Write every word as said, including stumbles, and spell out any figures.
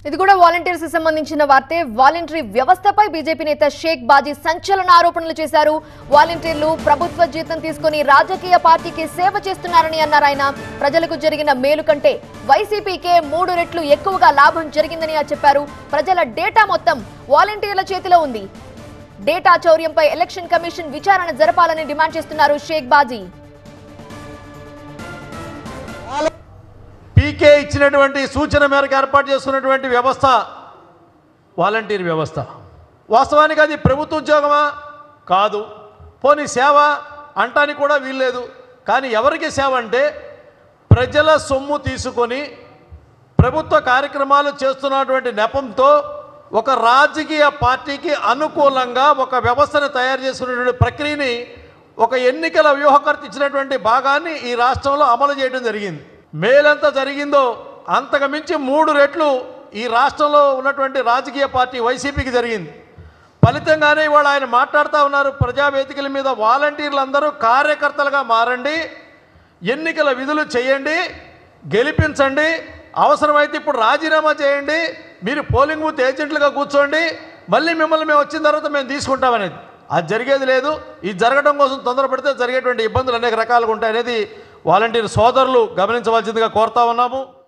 ఇది కూడా వాలంటీర్స్ కి సంబంధించిన వార్తే. వాలంటరీ వ్యవస్థపై బీజేపీ నేత షేక్ బాజీ సంచలన ఆరోపణలు చేశారు. వాలంటీర్లు ప్రభుత్వ జీతం తీసుకుని రాజకీయ పార్టీకి సేవ చేస్తున్నారని అన్నారు ఆయన. ప్రజలకు జరిగిన మేలు కంటే వైసీపీకే మూడు రెట్లు ఎక్కువగా లాభం జరిగిందని చెప్పారు. ప్రజల డేటా మొత్తం వాలంటీర్ల చేతిలో ఉంది. డేటా చౌర్యంపై ఎలక్షన్ కమిషన్ విచారణ జరపాలని డిమాండ్ చేస్తున్నారు షేక్ బాజీ. పీకే ఇచ్చినటువంటి సూచన మేరకు ఏర్పాటు చేస్తున్నటువంటి వ్యవస్థ వాలంటీర్ వ్యవస్థ. వాస్తవానికి అది ప్రభుత్వ ఉద్యోగమా? కాదు. పోనీ సేవ అంటానికి కూడా వీల్లేదు. కానీ ఎవరికి సేవ అంటే ప్రజల సొమ్ము తీసుకొని ప్రభుత్వ కార్యక్రమాలు చేస్తున్నటువంటి నెపంతో ఒక రాజకీయ పార్టీకి అనుకూలంగా ఒక వ్యవస్థను తయారు చేసుకునేటువంటి ప్రక్రియని ఒక ఎన్నికల వ్యూహకర్త ఇచ్చినటువంటి భాగాన్ని ఈ రాష్ట్రంలో అమలు చేయడం జరిగింది. మేలెంత జరిగిందో అంతకు మించి మూడు రెట్లు ఈ రాష్ట్రంలో ఉన్నటువంటి రాజకీయ పార్టీ వైసీపీకి జరిగింది. ఫలితంగానే ఇవాళ ఆయన మాట్లాడుతూ ఉన్నారు ప్రజావేదికల మీద, వాలంటీర్లందరూ కార్యకర్తలుగా మారండి, ఎన్నికల విధులు చేయండి, గెలిపించండి, అవసరమైతే ఇప్పుడు రాజీనామా చేయండి, మీరు పోలింగ్ బూత్ ఏజెంట్లుగా కూర్చోండి, మళ్ళీ మిమ్మల్ని మేము వచ్చిన తర్వాత మేము తీసుకుంటామనేది. అది జరిగేది లేదు. ఇది జరగడం కోసం తొందరపడితే జరిగేటువంటి ఇబ్బందులు అనేక రకాలుగా ఉంటాయనేది వాలంటీర్ సోదరులు గమనించవలసిందిగా కోరుతా ఉన్నాము.